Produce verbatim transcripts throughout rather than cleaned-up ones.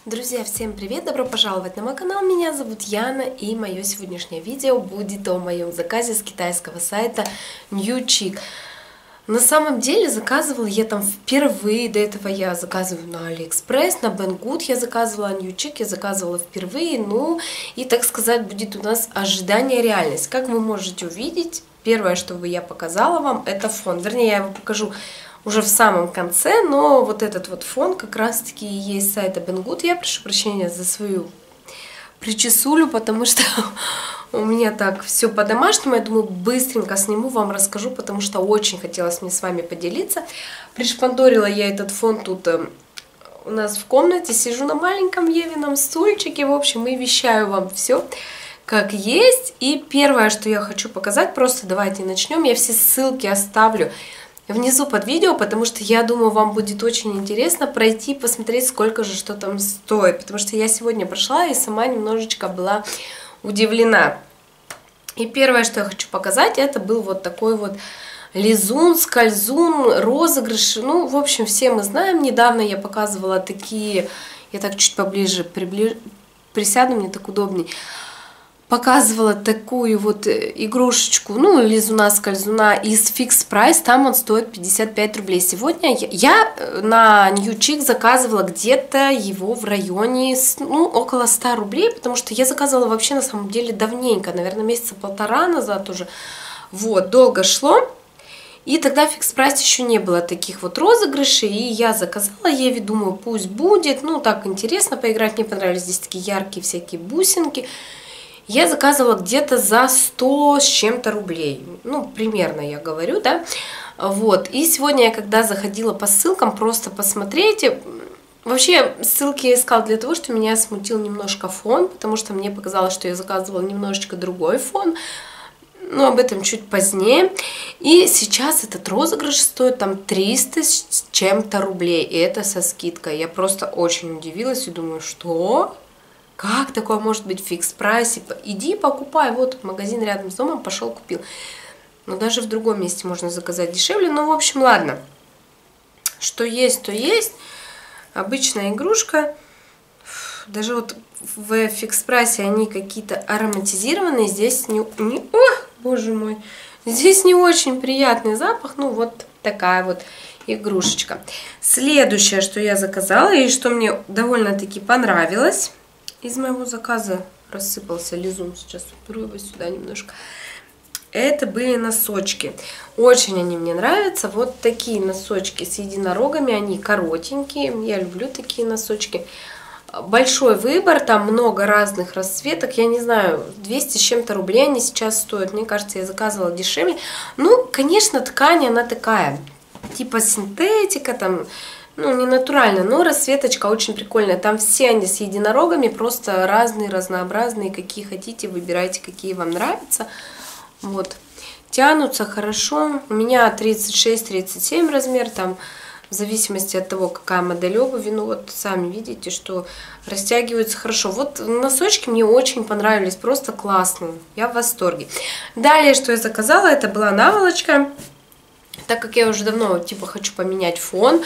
Друзья, всем привет! Добро пожаловать на мой канал. Меня зовут Яна, и мое сегодняшнее видео будет о моем заказе с китайского сайта Newchic. На самом деле заказывала я там впервые. До этого я заказываю на Алиэкспресс, на Banggood я заказывала, а Newchic я заказывала впервые. Ну и, так сказать, будет у нас ожидание реальность. Как вы можете увидеть, первое, что я показала вам, это фон. Вернее, я его покажу уже в самом конце, но вот этот вот фон как раз-таки есть с сайта Banggood. Я прошу прощения за свою причесулю, потому что у меня так все по-домашнему. Я думаю, быстренько сниму, вам расскажу, потому что очень хотелось мне с вами поделиться. Пришпандорила я этот фон тут у нас в комнате, сижу на маленьком Евином стульчике, в общем, и вещаю вам все как есть. И первое, что я хочу показать, просто давайте начнем. Я все ссылки оставлю внизу под видео, потому что я думаю, вам будет очень интересно пройти, посмотреть, сколько же что там стоит. Потому что я сегодня прошла и сама немножечко была удивлена. И первое, что я хочу показать, это был вот такой вот лизун, скользун, розыгрыш. Ну, в общем, все мы знаем. Недавно я показывала такие, я так чуть поближе приближ... присяду, мне так удобней. Показывала такую вот игрушечку, ну, лизуна-скользуна из Fix Price, там он стоит пятьдесят пять рублей. Сегодня я на Newchic заказывала где-то его в районе, ну, около ста рублей, потому что я заказывала вообще на самом деле давненько, наверное, месяца полтора назад уже. Вот, долго шло. И тогда в Fix Price еще не было таких вот розыгрышей, и я заказала Еве, думаю, пусть будет, ну, так интересно поиграть, мне понравились здесь такие яркие всякие бусинки. Я заказывала где-то за сто с чем-то рублей, ну, примерно я говорю, да, вот, и сегодня я, когда заходила по ссылкам, просто посмотрите, вообще ссылки я искала для того, что меня смутил немножко фон, потому что мне показалось, что я заказывала немножечко другой фон, но об этом чуть позднее, и сейчас этот розыгрыш стоит там триста с чем-то рублей, и это со скидкой, я просто очень удивилась и думаю, что... Как такое может быть в Fix Price? Иди покупай. Вот магазин рядом с домом, пошел купил. Но даже в другом месте можно заказать дешевле. Ну, в общем, ладно. Что есть, то есть. Обычная игрушка. Даже вот в Fix Price они какие-то ароматизированные. Здесь не... не... О, боже мой. Здесь не очень приятный запах. Ну, вот такая вот игрушечка. Следующее, что я заказала и что мне довольно-таки понравилось. Из моего заказа рассыпался лизун. Сейчас уберу его сюда немножко. Это были носочки. Очень они мне нравятся. Вот такие носочки с единорогами. Они коротенькие. Я люблю такие носочки. Большой выбор. Там много разных расцветок. Я не знаю, двести с чем-то рублей они сейчас стоят. Мне кажется, я заказывала дешевле. Ну, конечно, ткань она такая. Типа синтетика там... Ну, не натурально, но расцветочка очень прикольная. Там все они с единорогами, просто разные, разнообразные, какие хотите, выбирайте, какие вам нравятся. Вот. Тянутся хорошо. У меня тридцать шесть тридцать семь размер, там, в зависимости от того, какая модель обуви. Ну, вот, сами видите, что растягиваются хорошо. Вот носочки мне очень понравились, просто классные. Я в восторге. Далее, что я заказала, это была наволочка. Так как я уже давно, типа, хочу поменять фон,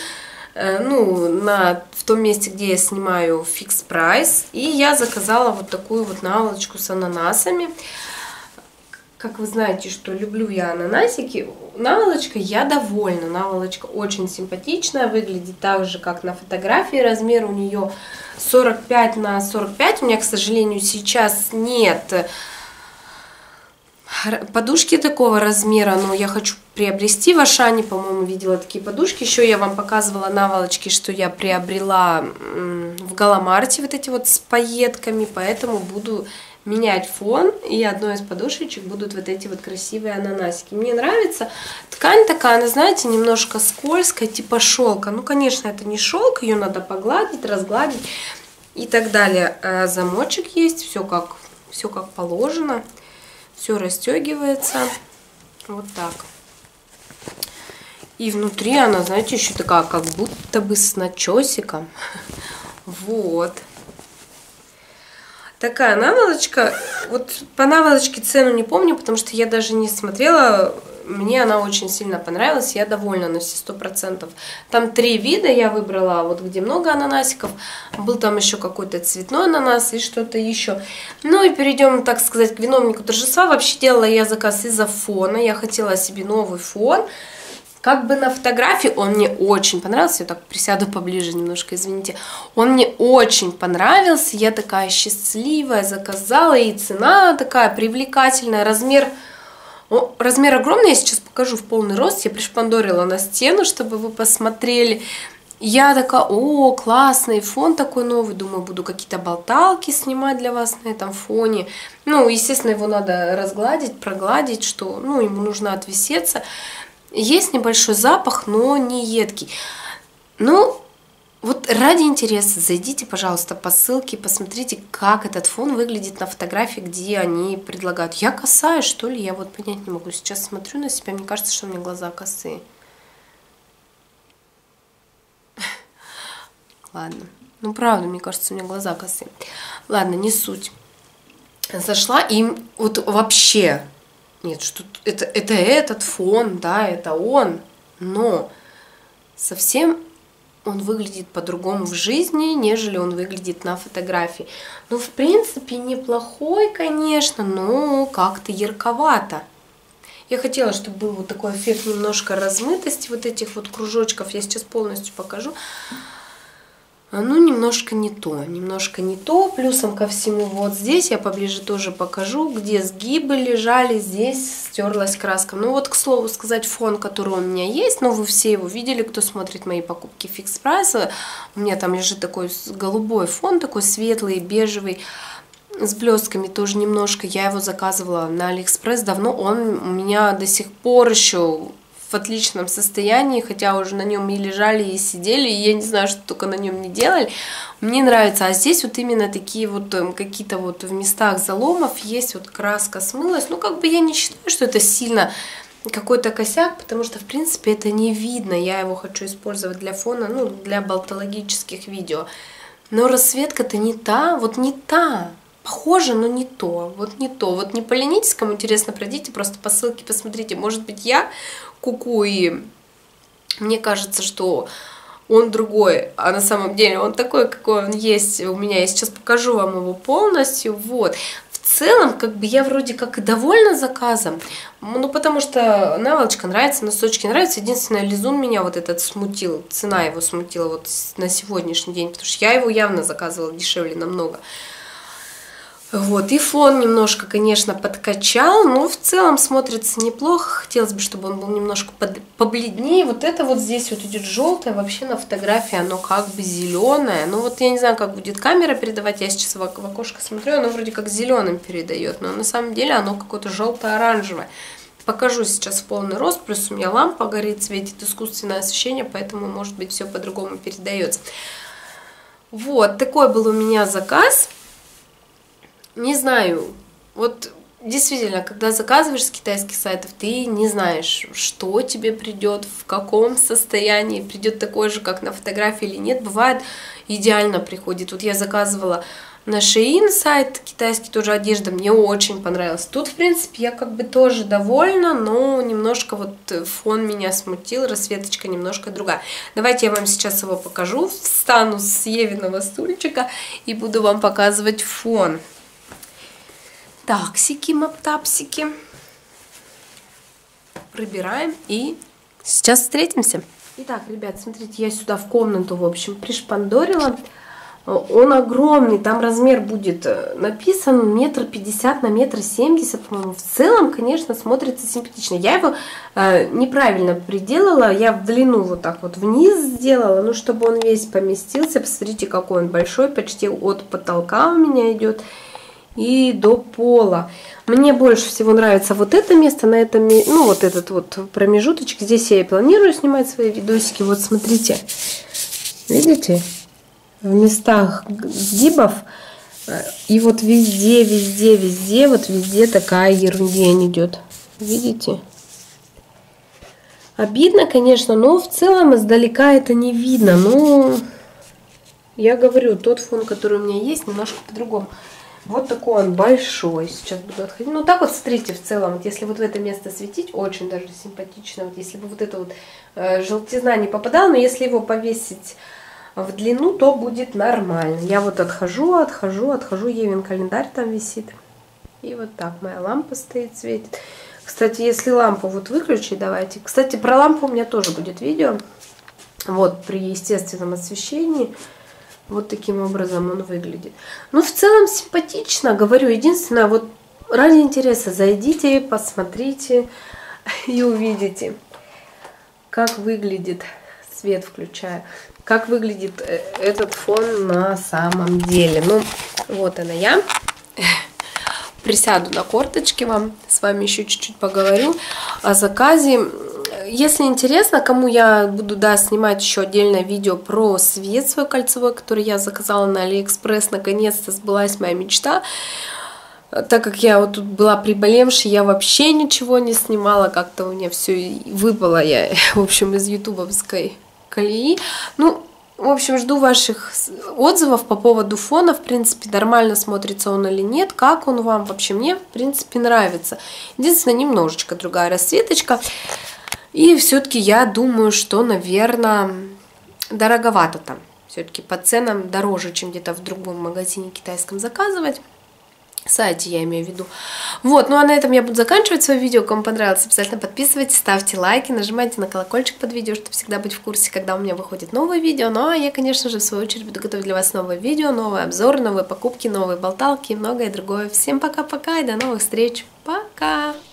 ну, на, в том месте, где я снимаю Fix Price. И я заказала вот такую вот наволочку с ананасами. Как вы знаете, что люблю я ананасики. Наволочка, я довольна. Наволочка очень симпатичная. Выглядит так же, как на фотографии. Размер у нее сорок пять на сорок пять. У меня, к сожалению, сейчас нет подушки такого размера, но я хочу приобрести в Ашане, по-моему, видела такие подушки. Еще я вам показывала наволочки, что я приобрела в Галамарте, вот эти вот с пайетками, поэтому буду менять фон, и одной из подушечек будут вот эти вот красивые ананасики. Мне нравится. Ткань такая, она, знаете, немножко скользкая, типа шелка. Ну, конечно, это не шелк, ее надо погладить, разгладить и так далее. А замочек есть, все как, все как положено. Все расстегивается вот так. И внутри она, знаете, еще такая, как будто бы с начесиком. Вот. Такая наволочка. Вот по наволочке цену не помню, потому что я даже не смотрела мне она очень сильно понравилась, я довольна на все сто процентов. Там три вида я выбрала, вот где много ананасиков. Был там еще какой-то цветной ананас и что-то еще. Ну и перейдем, так сказать, к виновнику торжества. Вообще делала я заказ из-за фона. Я хотела себе новый фон. Как бы на фотографии он мне очень понравился. Я так присяду поближе немножко, извините. Он мне очень понравился. Я такая счастливая, заказала. И цена такая привлекательная. Размер, о, размер огромный. Я сейчас покажу в полный рост. Я пришпандорила на стену, чтобы вы посмотрели. Я такая, о, классный фон такой новый. Думаю, буду какие-то болталки снимать для вас на этом фоне. Ну, естественно, его надо разгладить, прогладить, что, ну, ему нужно отвисеться. Есть небольшой запах, но не едкий. Ну, вот ради интереса зайдите, пожалуйста, по ссылке, посмотрите, как этот фон выглядит на фотографии, где они предлагают. Я косая, что ли? Я вот понять не могу. Сейчас смотрю на себя, мне кажется, что у меня глаза косые. Ладно. Ну, правда, мне кажется, у меня глаза косые. Ладно, не суть. Зашла и вот вообще... Нет, что это, это этот фон, да, это он, но совсем он выглядит по-другому в жизни, нежели он выглядит на фотографии. Ну, в принципе, неплохой, конечно, но как-то ярковато. Я хотела, чтобы был вот такой эффект немножко размытости вот этих вот кружочков. Я сейчас полностью покажу. Ну, немножко не то, немножко не то. Плюсом ко всему, вот здесь я поближе тоже покажу, где сгибы лежали, здесь стерлась краска. Ну вот, к слову сказать, фон, который у меня есть, но вы все его видели, кто смотрит мои покупки Fix Price. У меня там лежит такой голубой фон, такой светлый, бежевый, с блестками тоже немножко. Я его заказывала на Алиэкспресс давно, он у меня до сих пор еще... в отличном состоянии, хотя уже на нем и лежали, и сидели, и я не знаю, что только на нем не делали. Мне нравится. А здесь вот именно такие вот какие-то вот в местах заломов есть, вот краска смылась. Ну, как бы я не считаю, что это сильно какой-то косяк, потому что, в принципе, это не видно. Я его хочу использовать для фона, ну, для болтологических видео. Но расцветка-то не та, вот не та. Похоже, но не то, вот не то. Вот не поленитесь, кому интересно, пройдите просто по ссылке, посмотрите. Может быть, я куку, и мне кажется, что он другой, а на самом деле он такой, какой он есть у меня. Я сейчас покажу вам его полностью. Вот. В целом, как бы я вроде как и довольна заказом, ну, потому что наволочка нравится, носочки нравятся. Единственное, лизун меня вот этот смутил, цена его смутила вот на сегодняшний день, потому что я его явно заказывала дешевле намного. Вот, и фон немножко, конечно, подкачал, но в целом смотрится неплохо. Хотелось бы, чтобы он был немножко под, побледнее. Вот это вот здесь вот идет желтое, вообще на фотографии оно как бы зеленое. Ну вот я не знаю, как будет камера передавать, я сейчас в окошко смотрю, оно вроде как зеленым передает, но на самом деле оно какое-то желто-оранжевое. Покажу сейчас в полный рост, плюс у меня лампа горит, светит искусственное освещение, поэтому, может быть, все по-другому передается. Вот, такой был у меня заказ. Не знаю, вот действительно, когда заказываешь с китайских сайтов, ты не знаешь, что тебе придет, в каком состоянии, придет такой же, как на фотографии или нет. Бывает, идеально приходит. Вот я заказывала на Shein сайт, китайский тоже одежда, мне очень понравилось. Тут, в принципе, я как бы тоже довольна, но немножко вот фон меня смутил, расцветочка немножко другая. Давайте я вам сейчас его покажу, встану с Евиного стульчика и буду вам показывать фон. Таксики, маптапсики. Пробираем и сейчас встретимся. Итак, ребят, смотрите, я сюда в комнату, в общем, пришпандорила. Он огромный, там размер будет написан метр пятьдесят на метр семьдесят, по-моему. В целом, конечно, смотрится симпатично. Я его э, неправильно приделала, я в длину вот так вот вниз сделала, ну, чтобы он весь поместился. Посмотрите, какой он большой, почти от потолка у меня идет и до пола. Мне больше всего нравится вот это место, на этом, ну, вот этот вот промежуточек. Здесь я и планирую снимать свои видосики. Вот смотрите, видите, в местах сгибов, и вот везде, везде, везде, вот везде такая ерундень идет. Видите? Обидно, конечно, но в целом издалека это не видно. Ну, я говорю, тот фон, который у меня есть, немножко по-другому. Вот такой он большой. Сейчас буду отходить. Ну так вот, смотрите, в целом, вот если вот в это место светить, очень даже симпатично. Вот если бы вот эта вот э, желтизна не попадала, но если его повесить в длину, то будет нормально. Я вот отхожу, отхожу, отхожу. Евин календарь там висит. И вот так моя лампа стоит, светит. Кстати, если лампу вот выключить, давайте. Кстати, про лампу у меня тоже будет видео. Вот, при естественном освещении. Вот таким образом он выглядит. Ну, в целом симпатично, говорю. Единственное, вот ради интереса зайдите, посмотрите и увидите, как выглядит, свет включая, как выглядит этот фон на самом деле. Ну, вот она я. Присяду на корточки вам, с вами еще чуть-чуть поговорю о заказе. Если интересно, кому я буду, да, снимать еще отдельное видео про свет свой кольцевой, который я заказала на Алиэкспресс. Наконец-то сбылась моя мечта. Так как я вот тут была приболевшей, я вообще ничего не снимала. Как-то у меня все выпало, я, в общем, из ютубовской колеи. Ну, в общем, жду ваших отзывов по поводу фона. В принципе, нормально смотрится он или нет. Как он вам вообще? Мне, в принципе, нравится. Единственное, немножечко другая расцветочка. И все-таки я думаю, что, наверное, дороговато там. Все-таки по ценам дороже, чем где-то в другом магазине китайском заказывать. Сайте я имею в виду. Вот, ну а на этом я буду заканчивать свое видео. Кому понравилось, обязательно подписывайтесь, ставьте лайки, нажимайте на колокольчик под видео, чтобы всегда быть в курсе, когда у меня выходит новое видео. Ну а я, конечно же, в свою очередь буду готовить для вас новые видео, новые обзоры, новые покупки, новые болталки и многое другое. Всем пока-пока и до новых встреч. Пока!